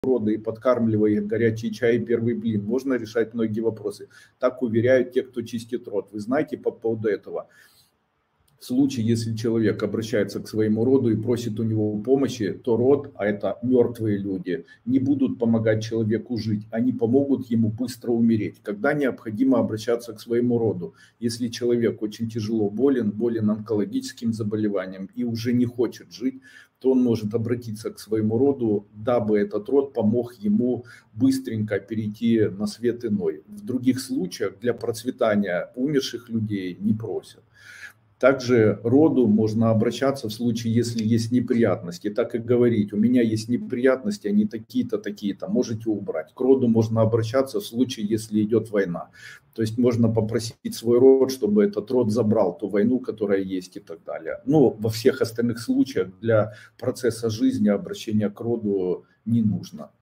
рода и подкармливая их горячий чай и первый блин, можно решать многие вопросы. Так уверяют те, кто чистит род. Вы знаете по поводу этого? В случае, если человек обращается к своему роду и просит у него помощи, то род, а это мертвые люди, не будут помогать человеку жить, они помогут ему быстро умереть. Когда необходимо обращаться к своему роду? Если человек очень тяжело болен онкологическим заболеванием и уже не хочет жить, то он может обратиться к своему роду, дабы этот род помог ему быстренько перейти на свет иной. В других случаях для процветания умерших людей не просят. Также роду можно обращаться в случае, если есть неприятности, так и говорить: у меня есть неприятности, они такие-то, такие-то, можете убрать. К роду можно обращаться в случае, если идет война. То есть можно попросить свой род, чтобы этот род забрал ту войну, которая есть, и так далее. Но во всех остальных случаях для процесса жизни обращение к роду не нужно.